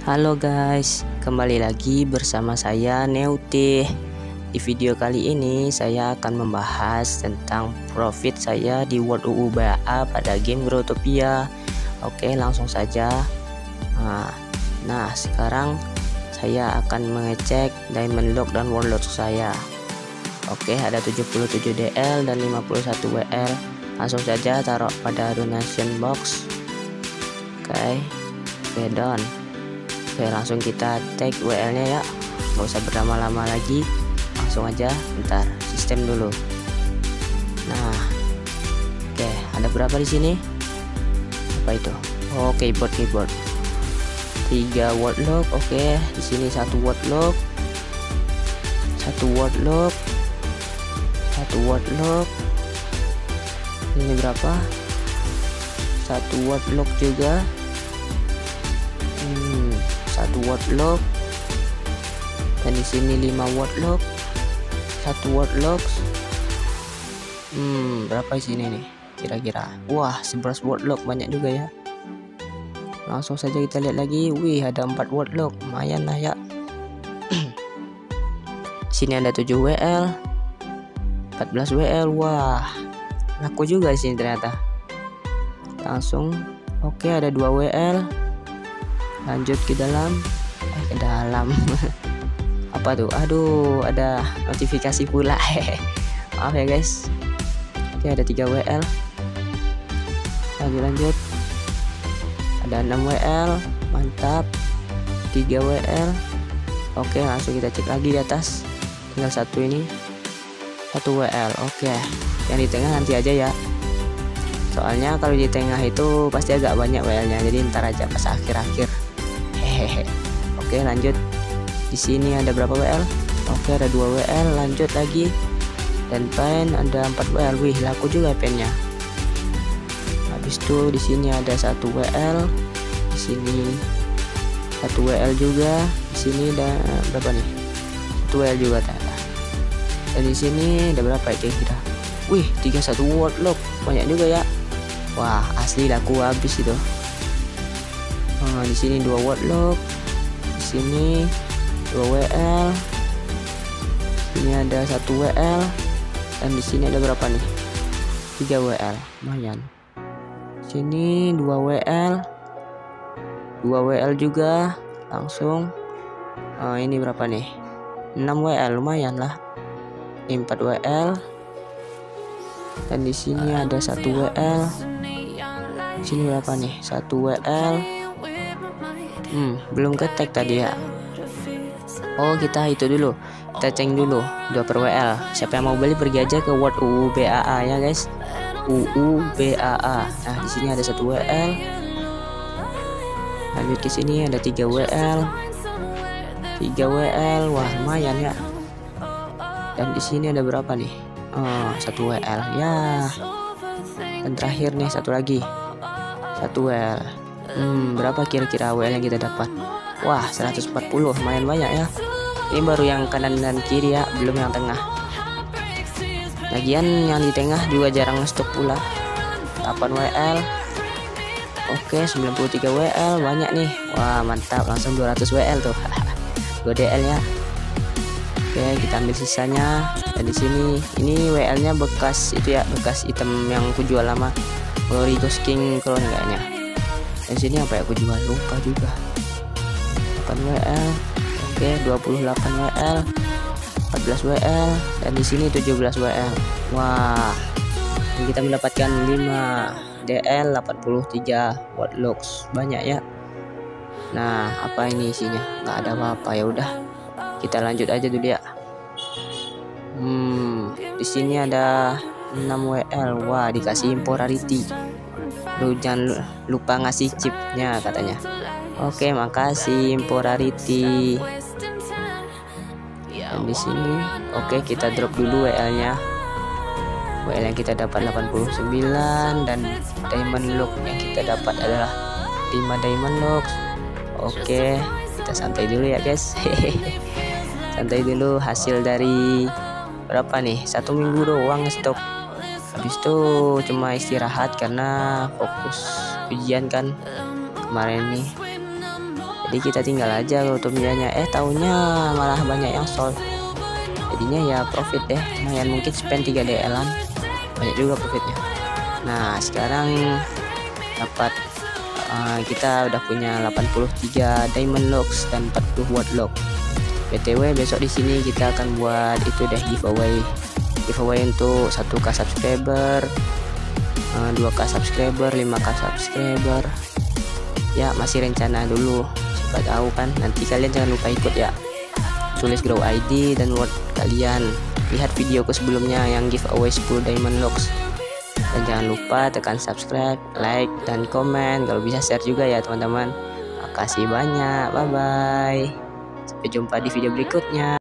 Halo guys, kembali lagi bersama saya Neuti. Di video kali ini saya akan membahas tentang profit saya di World UU BAA pada game Growtopia. Oke, langsung saja. Nah, sekarang saya akan mengecek Diamond Lock dan World Lock saya. Oke, ada 77 DL dan 51 WL. Langsung saja taruh pada donation box. Oke, done. Oke, langsung kita tag WL nya ya, nggak usah berlama-lama lagi, langsung aja. Bentar, sistem dulu. Nah, oke, ada berapa di sini? Apa itu? Oh, keyboard 3 word lock. Oke, di sini 1 word lock, 1 word lock, 1 word lock. Ini berapa? 1 word lock juga. 1 word lock, dan di sini 5 word lock, 1 word lock. Berapa di sini nih kira-kira? Wah, 11 word lock, banyak juga ya. Langsung saja kita lihat lagi. Wih, ada 4 word lock, lumayan lah ya. Sini ada 7 WL, 14 WL. Wah, laku juga di sini ternyata. Langsung oke, ada 2 WL. Lanjut ke dalam, apa tuh? Aduh, ada notifikasi pula. Maaf ya guys. Oke, ada 3 WL. Lanjut, ada 6 WL, mantap. 3 WL. Oke, langsung kita cek lagi di atas. Tinggal 1 ini, 1 WL. Oke, yang di tengah nanti aja ya. Soalnya kalau di tengah itu pasti agak banyak WL nya, jadi ntar aja pas akhir-akhir. Oke, lanjut. Di sini ada berapa WL? Oke, ada 2 WL. Lanjut lagi. Dan pen ada 4 WL. Wih, laku juga pennya. Habis itu di sini ada 1 WL. Di sini 1 WL juga. Di sini ada berapa nih? 1 WL juga ternyata. Dan di sini ada berapa ya kira-kira? Wih, 31 word lock. Banyak juga ya. Wah, asli laku habis itu. Di sini 2 word lock, di sini 2 WL, ini ada 1 WL, dan di sini ada berapa nih? 3 WL, lumayan. Sini 2 WL, 2 WL juga, langsung. Ini berapa nih? 6 WL, lumayan lah. Ini 4 WL, dan di sini ada 1 WL. Di sini berapa nih? 1 WL. Belum ke tag tadi ya. Oh, kita itu dulu, kita cek dulu 2 per WL. Siapa yang mau beli pergi aja ke World UU BAA ya guys. UU BAA. Nah, di sini ada 1 WL. Lanjut ke sini ada 3 WL. 3 WL. Wah, lumayan ya. Dan di sini ada berapa nih? 1 WL ya. Dan terakhir nih 1 lagi. 1 WL. Berapa kira-kira WL yang kita dapat? Wah, 140, lumayan banyak ya. Ini baru yang kanan dan kiri ya, belum yang tengah. Lagian yang di tengah juga jarang ngestok pula. 8 WL. Oke, 93 WL, banyak nih. Wah, mantap, langsung 200 WL tuh. 2 DL ya. Oke, kita ambil sisanya. Dan di sini ini WL-nya bekas itu ya, bekas item yang aku jual lama. Glory Ghost King Crown kayaknya. Dan sini apa ya, aku juga lupa juga. 8 WL. Oke, 28 WL, 14 WL, dan di sini 17 WL. Wah, kita mendapatkan 5 DL, 83 word locks. Banyak ya. Nah, apa ini isinya? Nggak ada apa-apa, ya udah. Kita lanjut aja dulu ya. Di sini ada 6 WL. Wah, dikasih impor rarity. Lu jangan lupa ngasih chipnya katanya. Oke, makasih impor rarity. Dan di sini oke, kita drop dulu WL-nya. WL yang kita dapat 89, dan diamond lock yang kita dapat adalah 5 diamond lock. Oke, kita santai dulu ya guys. Santai dulu, hasil dari berapa nih? 1 minggu doang stok. Habis itu cuma istirahat karena fokus ujian kan kemarin nih. Jadi kita tinggal aja Lutomianya, taunya malah banyak yang sold. Jadinya ya profit deh, lumayan, mungkin spend 3 DL-an, banyak juga profitnya. Nah sekarang dapat kita udah punya 83 diamond locks dan 40 word lock. BTW besok di sini kita akan buat itu deh, giveaway untuk 1k subscriber, 2k subscriber, 5k subscriber. Ya masih rencana dulu, siapa tahu kan. Nanti kalian jangan lupa ikut ya, tulis grow ID dan word kalian, lihat videoku sebelumnya yang giveaway 10 diamond locks. Dan jangan lupa tekan subscribe, like, dan komen. Kalau bisa share juga ya teman-teman. Makasih banyak, bye bye, sampai jumpa di video berikutnya.